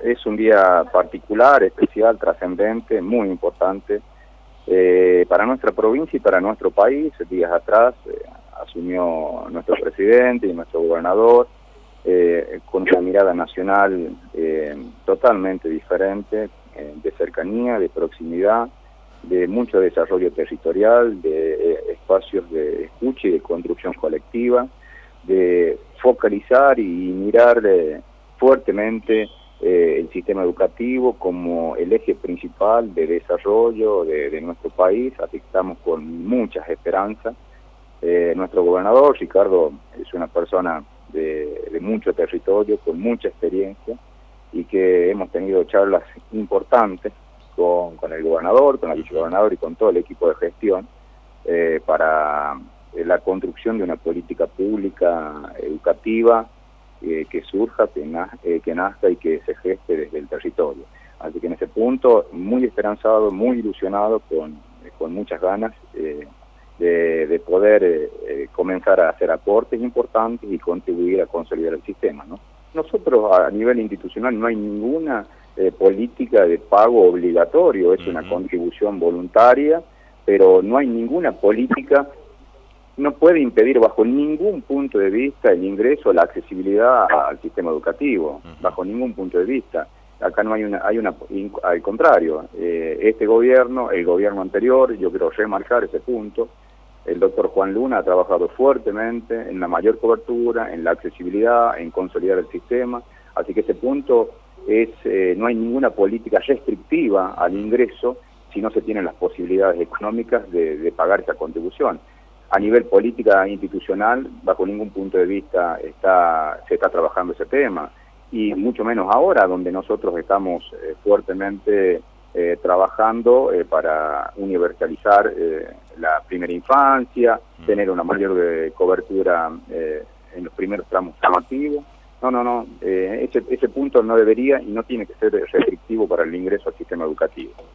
es un día particular, especial, trascendente, muy importante para nuestra provincia y para nuestro país. Días atrás asumió nuestro presidente y nuestro gobernador con una mirada nacional totalmente diferente, de cercanía, de proximidad, de mucho desarrollo territorial, de espacios de escucha y de construcción colectiva, de focalizar y mirar fuertemente el sistema educativo como el eje principal de desarrollo de nuestro país. Así que estamos con muchas esperanzas. Nuestro gobernador, Ricardo, es una persona de mucho territorio, con mucha experiencia, y que hemos tenido charlas importantes con el gobernador, con el vicegobernador y con todo el equipo de gestión para la construcción de una política pública educativa que surja, que nazca y que se geste desde el territorio. Así que en ese punto, muy esperanzado, muy ilusionado, con muchas ganas de poder comenzar a hacer aportes importantes y contribuir a consolidar el sistema, ¿no? Nosotros a nivel institucional no hay ninguna política de pago obligatorio, es una contribución voluntaria, pero no hay ninguna política, no puede impedir bajo ningún punto de vista el ingreso o la accesibilidad al sistema educativo, bajo ningún punto de vista. Acá no hay al contrario, este gobierno, el gobierno anterior, yo quiero remarcar ese punto. El doctor Juan Luna ha trabajado fuertemente en la mayor cobertura, en la accesibilidad, en consolidar el sistema, así que ese punto es, no hay ninguna política restrictiva al ingreso si no se tienen las posibilidades económicas de pagar esa contribución. A nivel política institucional, bajo ningún punto de vista se está trabajando ese tema, y mucho menos ahora, donde nosotros estamos fuertemente trabajando para universalizar la primera infancia, tener una mayor cobertura en los primeros tramos formativos. Ese punto no debería y no tiene que ser restrictivo para el ingreso al sistema educativo.